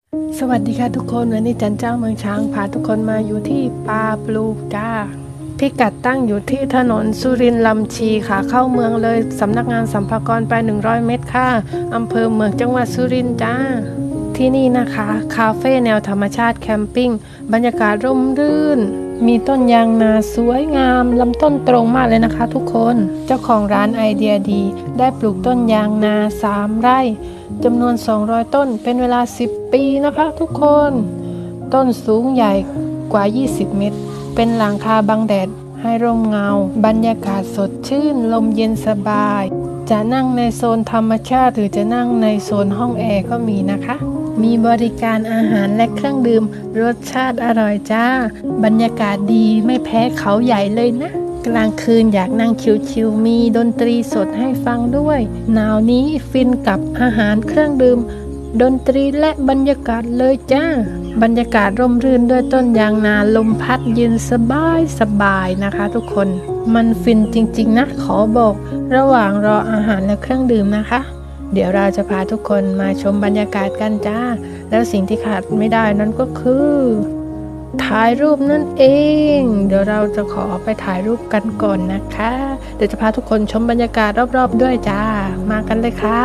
สวัสดีค่ะทุกคนวันนี้จันเจ้าเมืองช้างพาทุกคนมาอยู่ที่ป่าปลูกจ้าพิกัดตั้งอยู่ที่ถนนสุรินทร์ลำชีค่ะเข้าเมืองเลยสำนักงานสรรพากรไป100 เมตรค่ะอำเภอเมืองจังหวัดสุรินทร์จ้าที่นี่นะคะคาเฟ่แนวธรรมชาติแคมปิ้งบรรยากาศร่มรื่นมีต้นยางนาสวยงามลำต้นตรงมากเลยนะคะทุกคนเจ้าของร้านไอเดียดีได้ปลูกต้นยางนา3 ไร่จำนวน200 ต้นเป็นเวลา10 ปีนะคะทุกคนต้นสูงใหญ่กว่า20 เมตรเป็นหลังคาบังแดดให้ร่มเงาบรรยากาศสดชื่นลมเย็นสบายจะนั่งในโซนธรรมชาติหรือจะนั่งในโซนห้องแอร์ก็มีนะคะมีบริการอาหารและเครื่องดื่มรสชาติอร่อยจ้าบรรยากาศดีไม่แพ้เขาใหญ่เลยนะกลางคืนอยากนั่งชิลๆมีดนตรีสดให้ฟังด้วยหนาวนี้ฟินกับอาหารเครื่องดื่มดนตรีและบรรยากาศเลยจ้าบรรยากาศร่มรื่นด้วยต้นยางนาลมพัดเย็นสบายนะคะทุกคนมันฟินจริงๆนะขอบอกระหว่างรออาหารและเครื่องดื่มนะคะเดี๋ยวเราจะพาทุกคนมาชมบรรยากาศกันจ้าแล้วสิ่งที่ขาดไม่ได้นั่นก็คือถ่ายรูปนั่นเองเดี๋ยวเราจะขอไปถ่ายรูปกันก่อนนะคะเดี๋ยวจะพาทุกคนชมบรรยากาศรอบๆด้วยจ้ามากันเลยค่ะ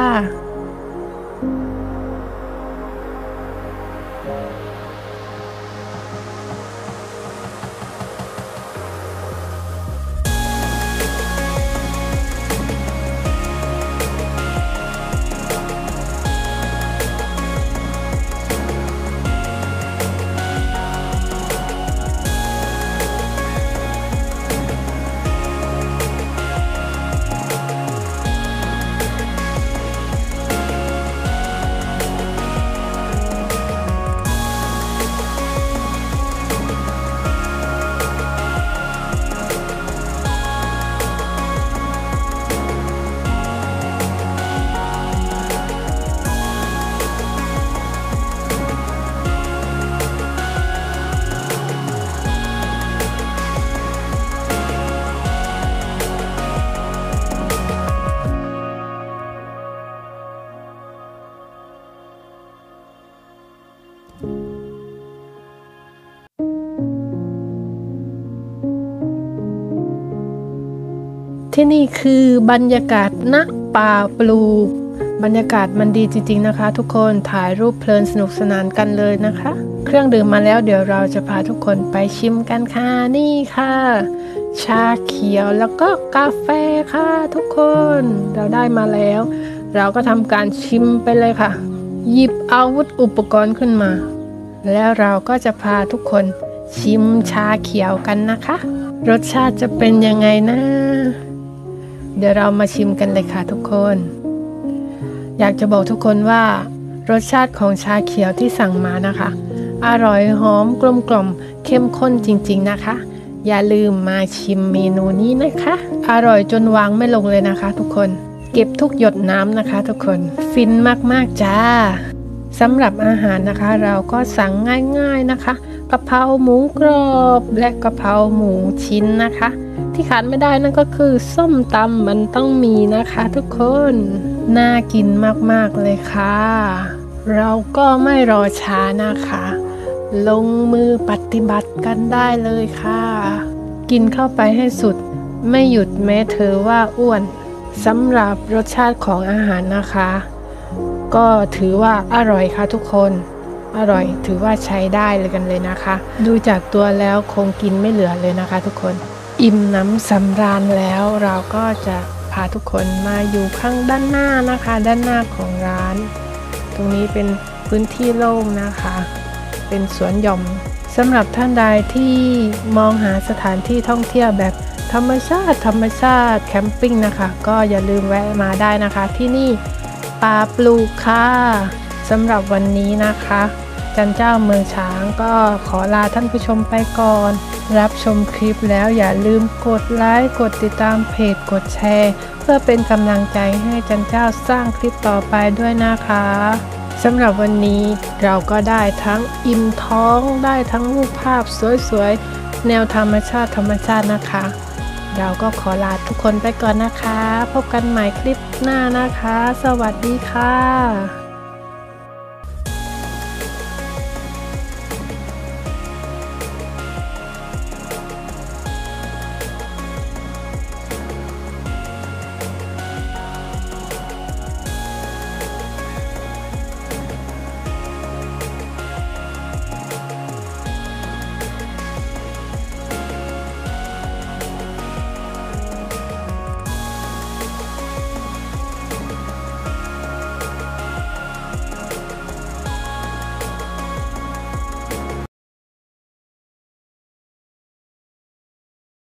ที่นี่คือบรรยากาศณป่าปลูกบรรยากาศมันดีจริงๆนะคะทุกคนถ่ายรูปเพลินสนุกสนานกันเลยนะคะเครื่องดื่มมาแล้วเดี๋ยวเราจะพาทุกคนไปชิมกันค่ะนี่ค่ะชาเขียวแล้วก็กาแฟค่ะทุกคนเราได้มาแล้วเราก็ทำการชิมไปเลยค่ะหยิบอาวุธอุปกรณ์ขึ้นมาแล้วเราก็จะพาทุกคนชิมชาเขียวกันนะคะรสชาติจะเป็นยังไงนะเดี๋ยวเรามาชิมกันเลยค่ะทุกคนอยากจะบอกทุกคนว่ารสชาติของชาเขียวที่สั่งมานะคะอร่อยหอมกลมกล่อมเข้มข้นจริงๆนะคะอย่าลืมมาชิมเมนูนี้นะคะอร่อยจนวางไม่ลงเลยนะคะทุกคนเก็บทุกหยดน้ำนะคะทุกคนฟินมากๆจ้าสำหรับอาหารนะคะเราก็สั่งง่ายๆนะคะกะเพราหมูกรอบและกะเพราหมูชิ้นนะคะที่ขาดไม่ได้นั่นก็คือส้มตำมันต้องมีนะคะทุกคนน่ากินมากๆเลยค่ะเราก็ไม่รอช้านะคะลงมือปฏิบัติกันได้เลยค่ะกินเข้าไปให้สุดไม่หยุดแม้เธอว่าอ้วนสำหรับรสชาติของอาหารนะคะก็ถือว่าอร่อยค่ะทุกคนอร่อยถือว่าใช้ได้เลยกันเลยนะคะดูจากตัวแล้วคงกินไม่เหลือเลยนะคะทุกคนอิ่มน้ำสำราญแล้วเราก็จะพาทุกคนมาอยู่ข้างด้านหน้านะคะด้านหน้าของร้านตรงนี้เป็นพื้นที่โล่งนะคะเป็นสวนหย่อมสำหรับท่านใดที่มองหาสถานที่ท่องเที่ยวแบบธรรมชาติแคมปิ้งนะคะก็อย่าลืมแวะมาได้นะคะที่นี่ป่าปลูกค่ะสำหรับวันนี้นะคะจันเจ้าเมืองช้างก็ขอลาท่านผู้ชมไปก่อนรับชมคลิปแล้วอย่าลืมกดไลค์กดติดตามเพจกดแชร์เพื่อเป็นกำลังใจให้จันเจ้าสร้างคลิปต่อไปด้วยนะคะสำหรับวันนี้เราก็ได้ทั้งอิ่มท้องได้ทั้งรูปภาพสวยๆแนวธรรมชาตินะคะเราก็ขอลาทุกคนไปก่อนนะคะพบกันใหม่คลิปหน้านะคะสวัสดีค่ะ